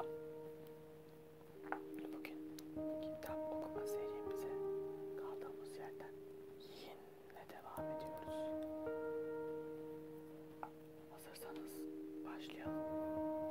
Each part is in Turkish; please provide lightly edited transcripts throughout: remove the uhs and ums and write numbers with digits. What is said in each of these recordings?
Selam. Bugün kitap okuma serimize kaldığımız yerden yine devam ediyoruz. Hazırsanız başlayalım.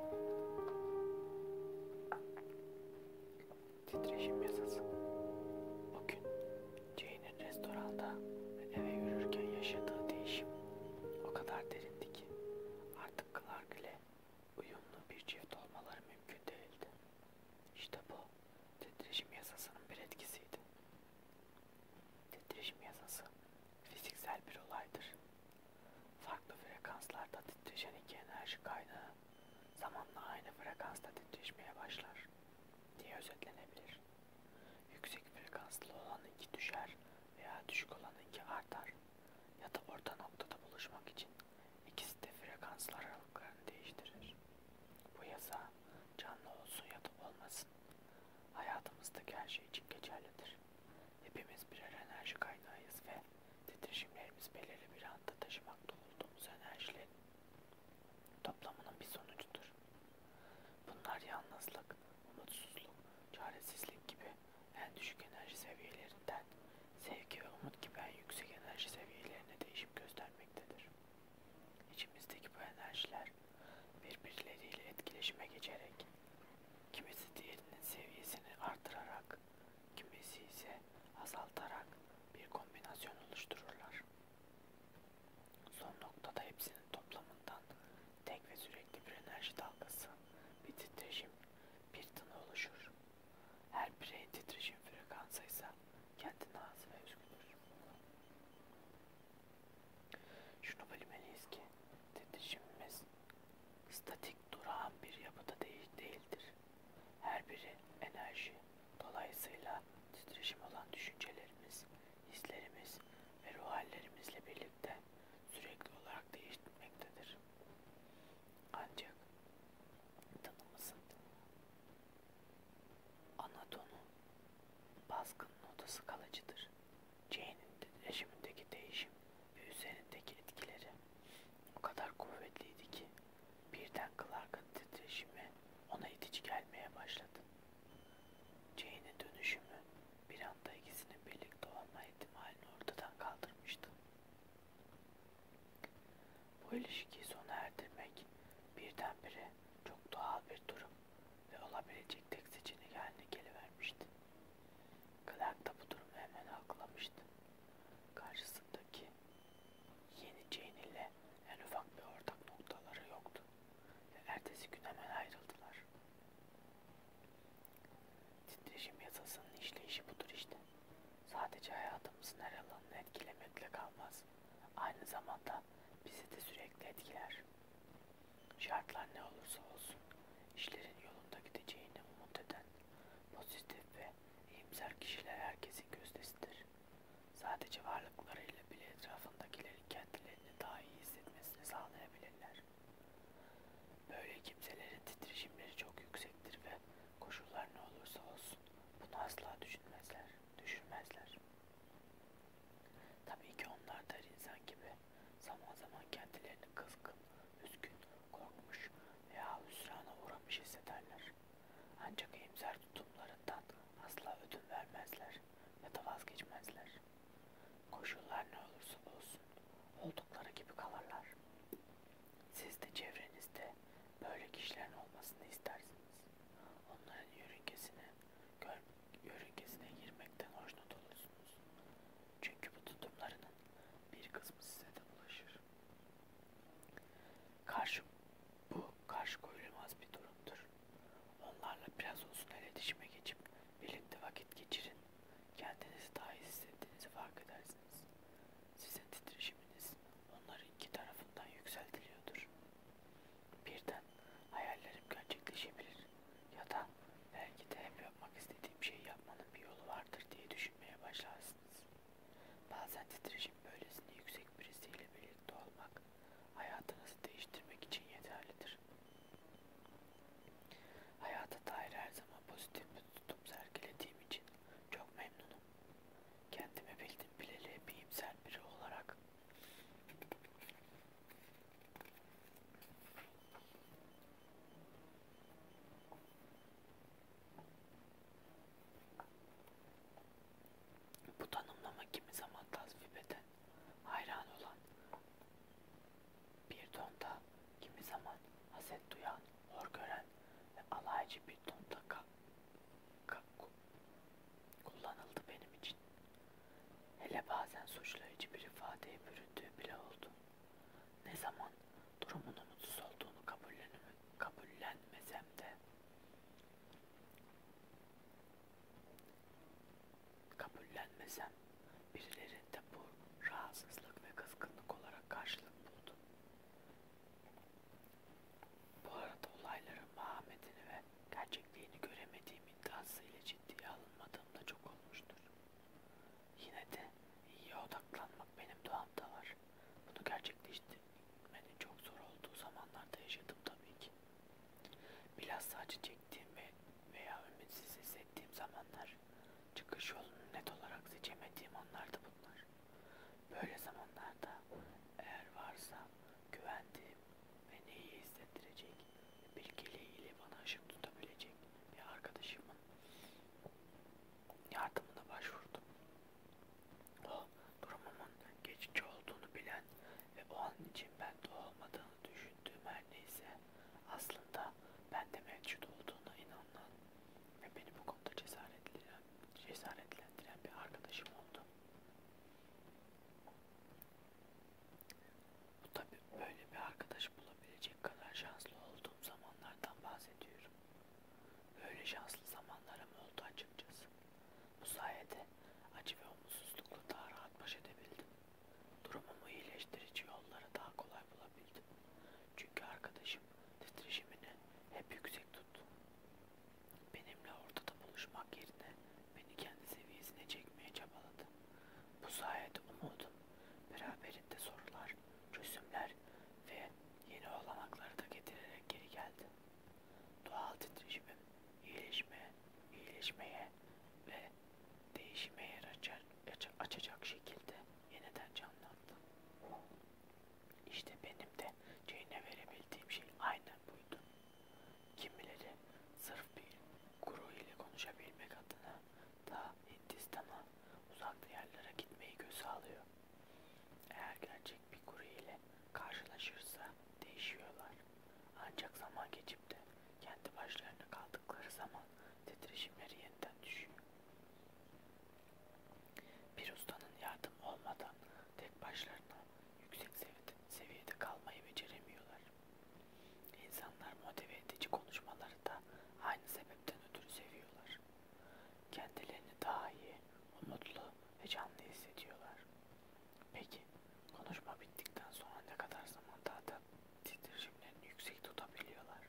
Titreşim yasası. O gün Jane'in restoranda ve eve yürürken yaşadığı değişim o kadar derindi ki artık Clark ile uyumlu bir çift olmaları mümkün değildi. İşte bu titreşim yasasının bir etkisiydi. Titreşim yasası fiziksel bir olaydır. Farklı frekanslarda titreşen iki enerji kaynağı zamanla aynı frekansta titreşmeye başlar diye özetlenebilir. Yüksek frekanslı olanınki düşer veya düşük olanınki artar ya da orta noktada buluşmak için ikisi de frekanslar aralıklarını değiştirir. Bu yasa canlı olsun ya da olmasın hayatımızdaki her şey için geçerlidir. Hepimiz birer enerji kaynağıyız ve titreşimlerimiz belirli bir anda taşımakta olduğumuz enerjilerin toplamının bir sonucudur. Bunlar yalnızlık, umutsuzluk, çaresizlik gibi en düşük enerji seviyelerinden sevgi ve umut gibi en yüksek enerji seviyelerine değişim göstermektedir. İçimizdeki bu enerjiler birbirleriyle etkileşime geçerek, kimisi diğerinin seviyesini artırarak, kimisi ise azaltarak bir kombinasyon oluştururlar. Son noktada hepsinin toplamından tek ve sürekli bir enerji dalgası, bir titreşim, bir tını oluşur. Her bireyin titreşim frekansı ise kendine has ve özgüdür. Şunu bilmeliyiz ki titreşimimiz statik durağan bir yapıda değildir. Her biri enerji, dolayısıyla titreşim olan düşüncelerimiz, hislerimiz ve ruh hallerimizle birlikte sürekli olarak değişmektedir. Ancak tanımızın ana tonu, baskın notası kalıcıdır. Jane'in titreşimindeki değişim ve üzerindeki etkileri o kadar kuvvetliydi ki birden Clark'ın titreşimi ona itici gelmeye başladı. Jane'in dönüşümü bir anda ikisinin birlikte olma ihtimalini ortadan kaldırmıştı. Bu ilişkiyi sona erdirmek birdenbire çok doğal bir durum ve olabilecek tek seçenek haline gelivermişti. Clark da bu durumu hemen algılamıştı. Karşısındaki yeni Jane ile en ufak bir ortak noktaları yoktu ve ertesi gün hemen ayrıldılar. Titreşim yasasının işleyişi budur işte. Sadece hayatımızın her alanını etkilemekle kalmaz. Aynı zamanda bizi de sürekli etkiler. Şartlar ne olursa olsun, işlerin yolunda gideceğini umut eden, pozitif ve iyimser kişiler herkesin gözdesidir. Sadece varlıklarıyla bile etrafındakilerin kendilerini daha iyi hissetmesini sağlayabilirler. Böyle kimselerin titreşimleri çok yüksektir ve koşullar ne olursa olsun bunu asla düşürmezler. Tabii ki onlar da her insan gibi zaman zaman kendilerini kızgın, üzgün, korkmuş veya hüsrana uğramış hissederler. Ancak iyimser tutumlarından asla ödün vermezler ya da vazgeçmezler. Koşullar ne olursa olsun oldukları gibi kalırlar. Siz de çevrenizde böyle kişilerin olmasını istersiniz. Onların yörüngesine girmekten hoşnut olursunuz. Çünkü bu tutumlarının bir kısmı size de bulaşır. Karşı koyulmaz bir durumdur. Onlarla biraz olsun iletişime geçip birlikte vakit geçirin. Kendinizi daha iyi hissettiğinizi fark edersiniz. Sizin titreşiminiz onların iki tarafından yükseltiliyordur. Birden hayallerim gerçekleşebilir ya da belki de hep yapmak istediğim şeyi yapmanın bir yolu vardır diye düşünmeye başlarsınız. Bazen titreşim böylesine yüksek birisiyle birlikte olmak hayatınızı değiştirmek için yeterlidir. Hayata dair her zaman pozitif bir tutum sergilediğim için çok memnunum. Kendimi bildim bileli hep iyimser biri olarak haset duyan, hor gören ve alaycı bir tonda kullanıldı benim için. Hele bazen suçlayıcı bir ifadeye büründüğü bile oldu. Ne zaman durumun umutsuz olduğunu kabullenmesem birilerinde bu rahatsızlık ve kızgınlık olarak karşılık buldu. Bu arada olayların mahametini ve gerçekliğini göremediğim iddiası ile ciddiye alınmadığım da çok olmuştur. Yine de iyiye odaklanmak benim doğamda var. Bunu gerçekleştirmenin çok zor olduğu zamanlarda yaşadım tabii ki. Bilhassa acı çektiğim veya ümitsiz hissettiğim zamanlar, çıkış yolunu net olarak seçemediğim anlardı bunlar. Böyle zamanlarda eğer varsa güvendiğim, beni iyi hissettirecek, bilgeliğiyle bana ışık tutabilecek bir arkadaşımın yardımına başvurdum. O, durumumun geçici olduğunu bilen ve o an için bende olmadığını düşündüğüm her neyse, aslında bende mevcut olduğuna inanan ve beni bu konuda cesaretlendiren bir arkadaşım oldu. Bu tabii böyle bir arkadaş bulabilecek kadar şanslı olduğum zamanlardan bahsediyorum. Böyle şanslı zamanlarım oldu açıkçası. Bu sayede acı ve umutsuzlukla daha rahat baş edebildim. Durumumu iyileştirici yolları daha kolay bulabildim. Çünkü arkadaşım titreşimini hep yüksek tuttu. Benimle ortada buluşmak yerine beni kendi seviyesine çekmeye çabaladı. Bu sayede umudum beraberinde sorular, çözümler ve yeni olanakları da getirerek geri geldi. Doğal titreşimim iyileşmeye ve değişime yer açacak şekilde yeniden canlandı. İşte benim de Jane'e verebildiğim şey aynen buydu. Kimileri sırf bir guru ile konuşabilmek adına da Hindistan'a, uzak diyarlara gitmeyi göze alıyor. Eğer gerçek bir guru ile karşılaşırsa değişiyorlar. Ancak zaman geçip de kendi başlarına kaldıkları zaman titreşimleri yeniden düşüyor. Bir ustanın yardımı olmadan tek başlarına yüksek seviyede kalmayı beceremiyorlar. İnsanlar motive edici konuşmaları da aynı sebepten ötürü seviyorlar. Kendilerini daha iyi, umutlu ve canlı hissediyorlar. Peki, konuşma bittikten sonra ne kadar zaman daha da titreşimlerini yüksek tutabiliyorlar?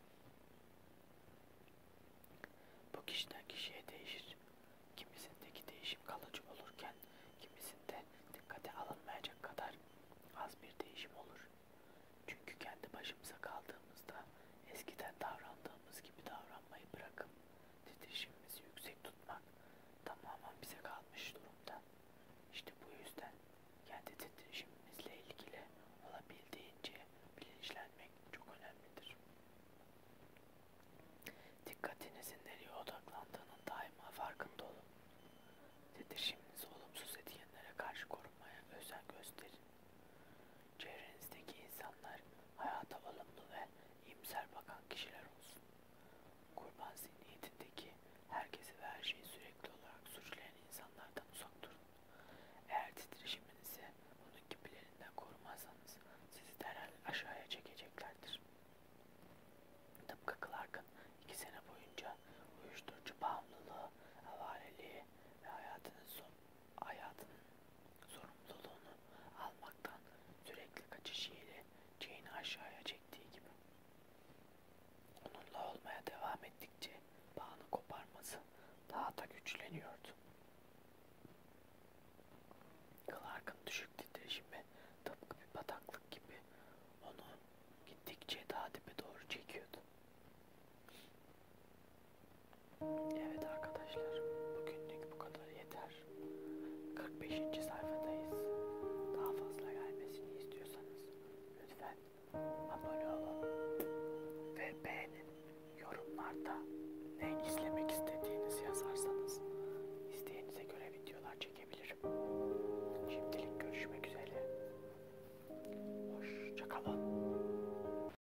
Bu kişiden kişiye değişir. Kimisindeki değişim kalıcı olurken kimisinde dikkate alınmayacak kadar az bir değişim olur. Çünkü kendi başımıza kaldığımızda eskiden davrandığımız gibi davranmayı bırakıp titreşimimizi yüksek tutmak tamamen bize kalmış durumda. İşte bu yüzden kendi titreşimimizle ilgili olabildiğince bilinçlenmek çok önemlidir. Dikkatinizin nereye odaklandığının daima farkında olun. Titreşiminizi olumsuz etkenlere karşı korumaya özen gösterin. Çevrenizdeki insanlar hayata olumlu ve iyimser bakan kişiler olsun. Kurban zihniyetindeki herkesi ve her şeyi sürekli olarak suçlayan insanlardan uzak durun. Eğer titreşiminizi bunun gibilerinden korumazsanız sizi derhal aşağıya çekeceklerdir. Tıpkı Clark'ın 2 sene boyunca uyuşturucu bağımlılığı, avareliği ve hayatının sorumluluğunu almaktan sürekli kaçışı ile Jane'i aşağıya çektiği gibi. Onunla olmaya devam ettikçe bağını koparması daha da güçleniyordu. Clark'ın düşük titreşimi tıpkı bir bataklık gibi onu gittikçe daha dibe doğru çekiyordu. Evet arkadaşlar, bugünlük bu kadar yeter. 45. sayfadayız. Daha fazla gelmesini istiyorsanız lütfen abone olun ve beğenin. Yorumlarda ne